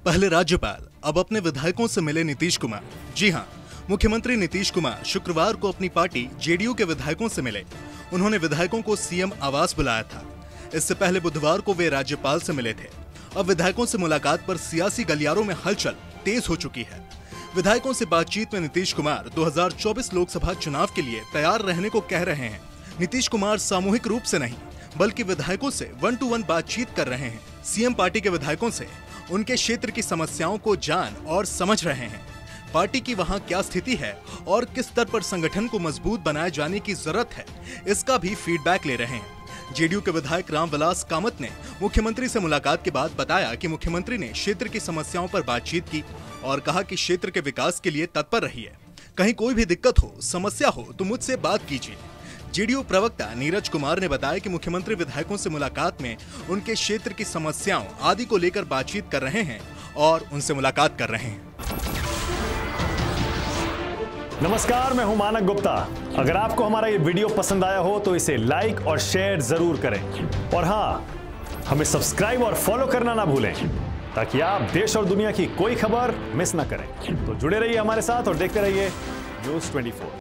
पहले राज्यपाल, अब अपने विधायकों से मिले नीतीश कुमार। जी हां, मुख्यमंत्री नीतीश कुमार शुक्रवार को अपनी पार्टी जेडीयू के विधायकों से मिले। उन्होंने विधायकों को सीएम आवास बुलाया था। इससे पहले बुधवार को वे राज्यपाल से मिले थे। अब विधायकों से मुलाकात पर सियासी गलियारों में हलचल तेज हो चुकी है। विधायकों से बातचीत में नीतीश कुमार 2024 लोकसभा चुनाव के लिए तैयार रहने को कह रहे हैं। नीतीश कुमार सामूहिक रूप से नहीं बल्कि विधायकों से 1-to-1 बातचीत कर रहे हैं। सीएम पार्टी के विधायकों से उनके क्षेत्र की समस्याओं को जान और समझ रहे हैं। पार्टी की वहां क्या स्थिति है और किस स्तर पर संगठन को मजबूत बनाए जाने की जरूरत है, इसका भी फीडबैक ले रहे हैं। जेडीयू के विधायक रामविलास कामत ने मुख्यमंत्री से मुलाकात के बाद बताया कि मुख्यमंत्री ने क्षेत्र की समस्याओं पर बातचीत की और कहा कि क्षेत्र के विकास के लिए तत्पर रहिए। कहीं कोई भी दिक्कत हो, समस्या हो तो मुझसे बात कीजिए। जेडीयू प्रवक्ता नीरज कुमार ने बताया कि मुख्यमंत्री विधायकों से मुलाकात में उनके क्षेत्र की समस्याओं आदि को लेकर बातचीत कर रहे हैं और उनसे मुलाकात कर रहे हैं। नमस्कार, मैं हूं मानक गुप्ता। अगर आपको हमारा ये वीडियो पसंद आया हो तो इसे लाइक और शेयर जरूर करें और हाँ, हमें सब्सक्राइब और फॉलो करना ना भूलें ताकि आप देश और दुनिया की कोई खबर मिस ना करें। तो जुड़े रहिए हमारे साथ और देखते रहिए News 24।